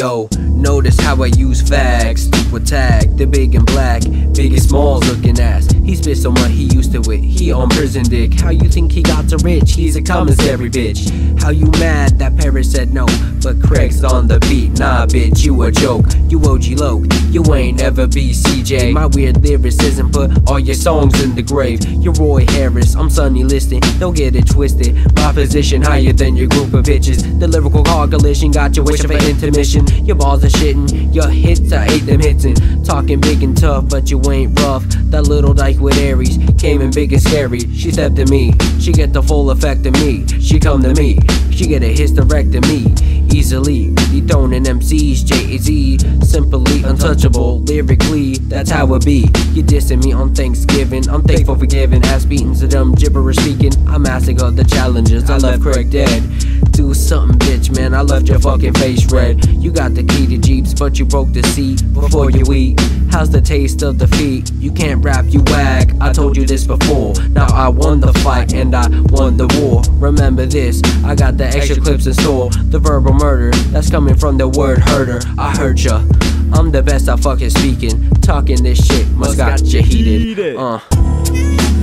Yo, notice how I use facts. People tag the big and black, big and small looking ass. He spit so much he used to it. He on prison dick. How you think he got so rich? He's a commissary bitch. How you mad that Paris said no, but Craig's on the beat? Nah bitch, you a joke. You OG Loke, you ain't ever be CJ. My weird lyricism put all your songs in the grave. You're Roy Harris, I'm Sonny Liston. Don't get it twisted. My position higher than your group of bitches. The lyrical collision got you wishing for intermission. Your balls are shitting, your hits I hate them hitting. Talking big and tough, but you ain't rough. That little dyke with Aries came in big and scary. She stepped to me, she get the full effect of me. She come to me, she get a hysterectomy. Easily dethroning MCs, Jay-Z, simply untouchable. Lyrically, that's how it be. You dissing me on Thanksgiving, I'm thankful for giving. Ass beating to them gibberish speaking. I massacre the challenges, I left Craig dead. Do something bitch man, I left your fucking face red. You got the key to Jeeps, but you broke the seat before you eat. How's the taste of defeat? You can't rap, you wag. I told you this before. Now I won the fight and I won the war. Remember this, I got the extra clips in store. The verbal murder, that's coming from the word herder. I heard ya, I'm the best at fucking speaking. Talking this shit must got you heated.